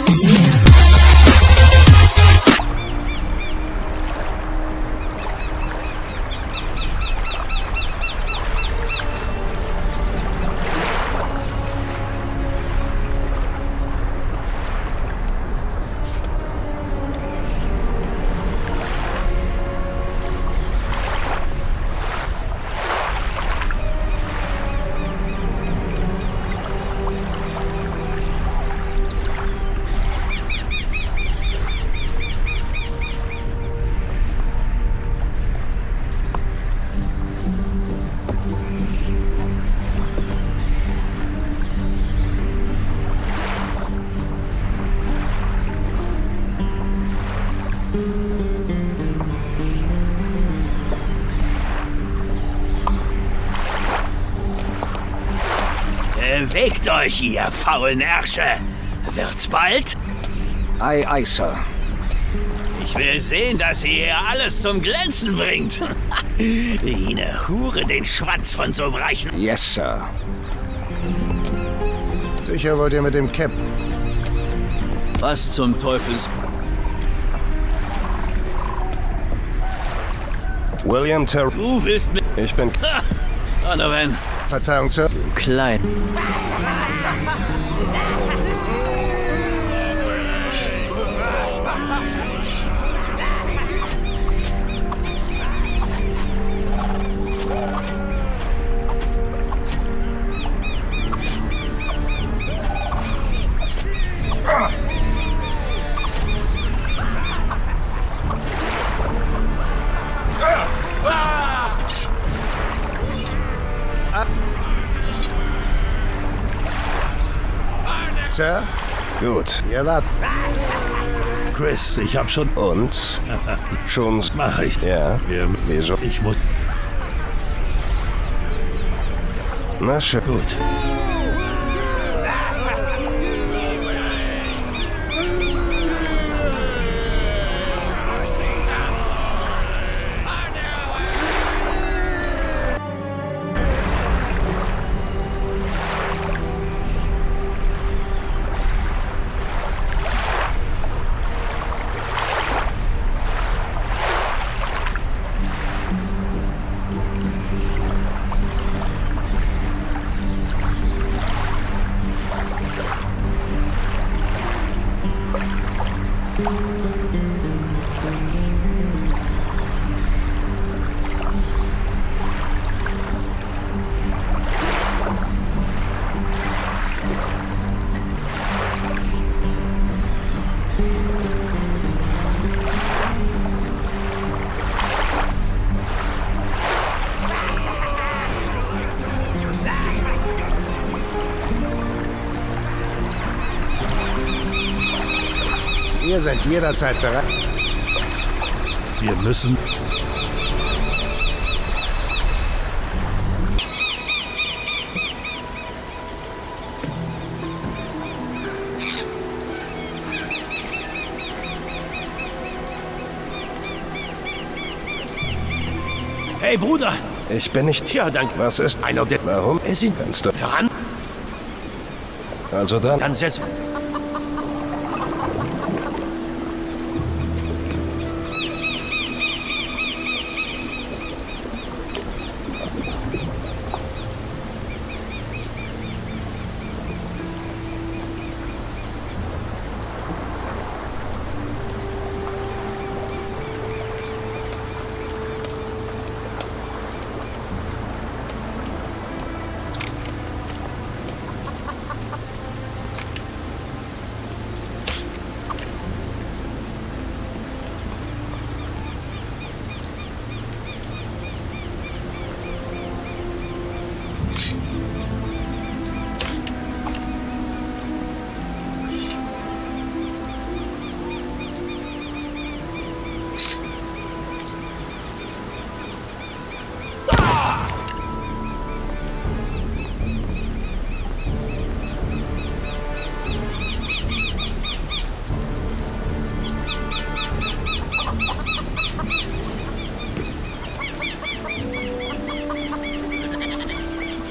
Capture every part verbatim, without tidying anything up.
Bewegt euch, ihr faulen Ärsche! Wird's bald? Ei, ei, Sir. Ich will sehen, dass ihr hier alles zum Glänzen bringt. Wie eine Hure den Schwanz von so einem reichen... Yes, Sir. Sicher wollt ihr mit dem Cap. Was zum Teufel? William Ter... Du willst mit... Ich bin... Ha! Donovan. Verzeihung, Sir. Du klein. Sir? Gut. Ihr wart... Chris, ich hab schon... Und? Schon... Mach ich. Ja. Wir, Wieso? ich muss... Na schön. Gut. Ihr seid jederzeit bereit. Wir müssen... Hey, Bruder! Ich bin nicht... Tja, danke. Was ist... Einer der... Warum? Es sind... Kannst du... Voran! Also dann... Dann setz...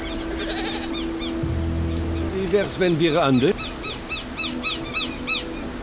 Wie wär's, wenn wir an...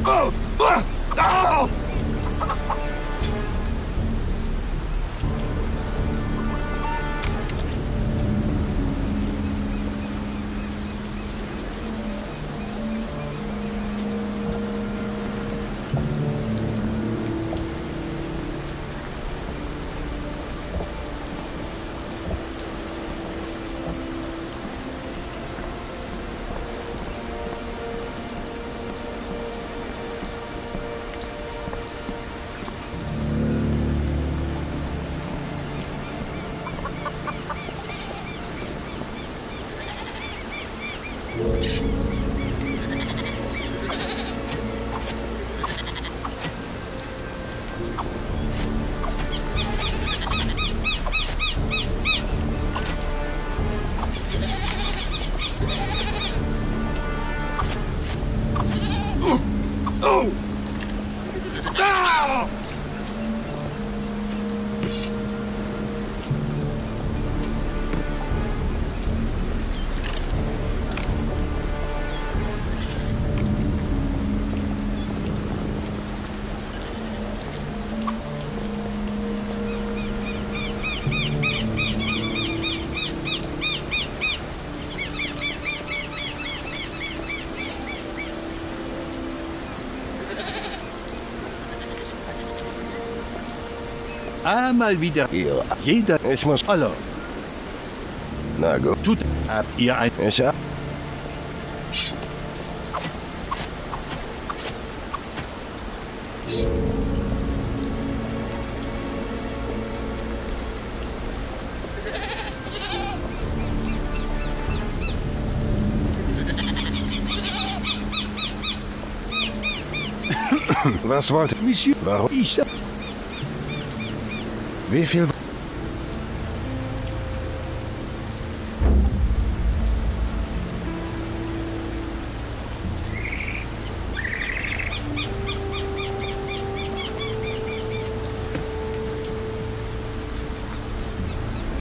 Einmal wieder. Ja. Jeder. Ich muss... Hallo. Na gut. Tut. Habt ihr ein... Ich hab... Was wollte... Monsieur. Warum? Ich... Wie viel...